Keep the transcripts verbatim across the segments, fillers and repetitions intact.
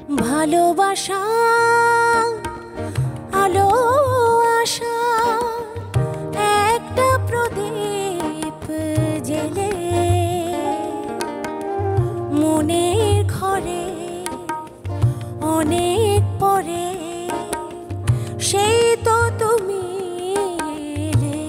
ভালোবাসা আলো আশা একটা প্রদীপ জেলে মনের ঘরে অনেক পরে সেই তো তুমি এলে।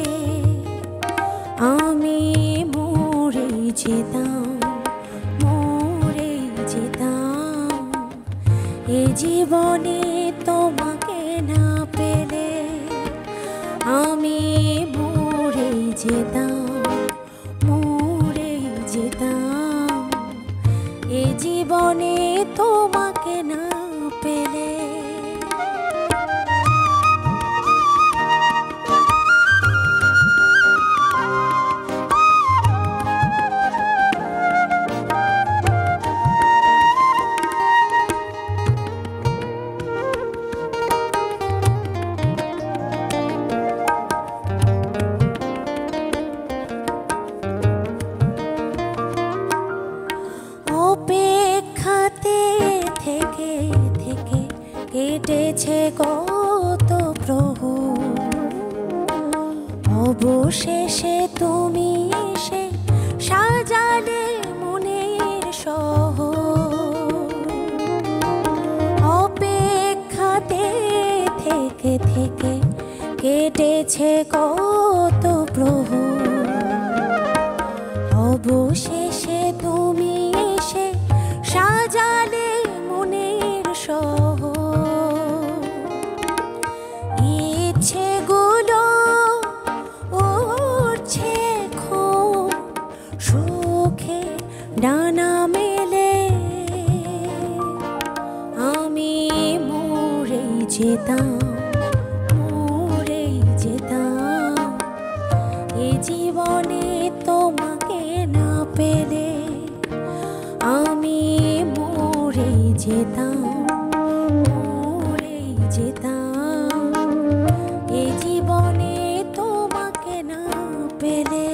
আমি মরে যেতাম মরে যেতাম এ জীবনে তোমাকে না পেলে। আমি মরে যেতাম মরে যেতাম এ জীবনে তোমাকে না পেলে। অপেক্ষাতে থেকে থেকে কেটেছে কত প্রহর, অবশেষে তুমি এসে সাজালে মনের শহর। অপেক্ষাতে থেকে থেকে কেটেছে কত প্রহর, অবশেষে তুমি এসে সাজালে মনের শহর। ইচ্ছেগুলো উড়ছে খুব সুখে ডানা মেলে। আমি মরে যেতাম মরে যেতাম এ জীবনে তোমাকে না পেলে। আমি মরে যেতাম মরে যেতাম এ জীবনে তোমাকে না পেলে।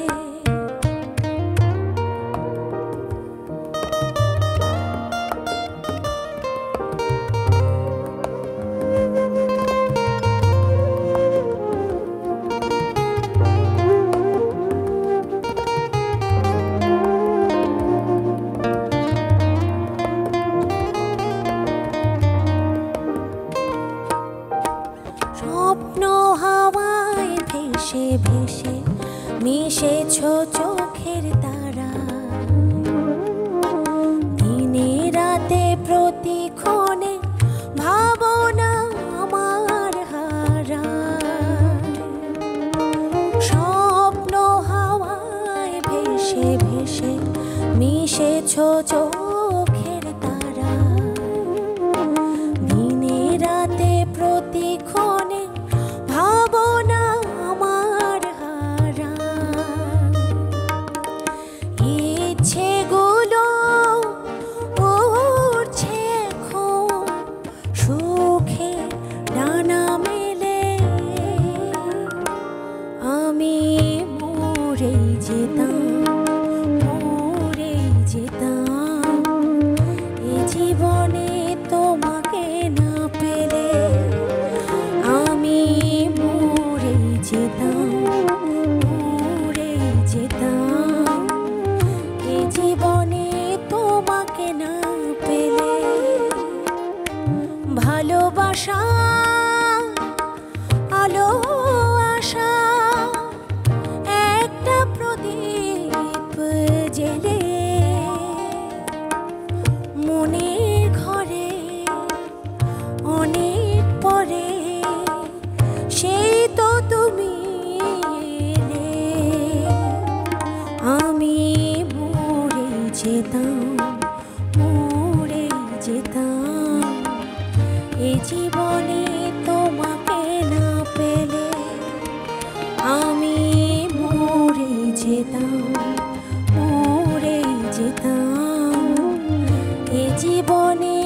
স্বপ্ন হাওয়ায় ভেসে ভেসে মিশেছ চোখের তারা, দিনে রাতে প্রতিক্ষণে ভাবনা আমার হারা। স্বপ্ন হাওয়ায় ভেসে ভেসে মিশেছ চোখের তারা, দিনে রাতে প্রতিক্ষণে ভাবনা আমার হারা। ইচ্ছেগুলো উড়ছে খুব সুখে ডানা মেলে। আমি মরে যেতাম মরে যেতাম এ জীবনে তোমাকে না পেলে। আমি মরে যেতাম মরে যেতাম এ জীবনে তোমাকে না পেলে। ভালোবাসা আলো আশা একটা প্রদীপ জেলে মনের ঘরে অনেক পরে সেই তো তুমি এলে। আমি মরে যেতাম মরে যেতাম এ জীবনে তোমাকে না পেলে। আমি মরে যেতাম মরে যেতাম এ জীবনে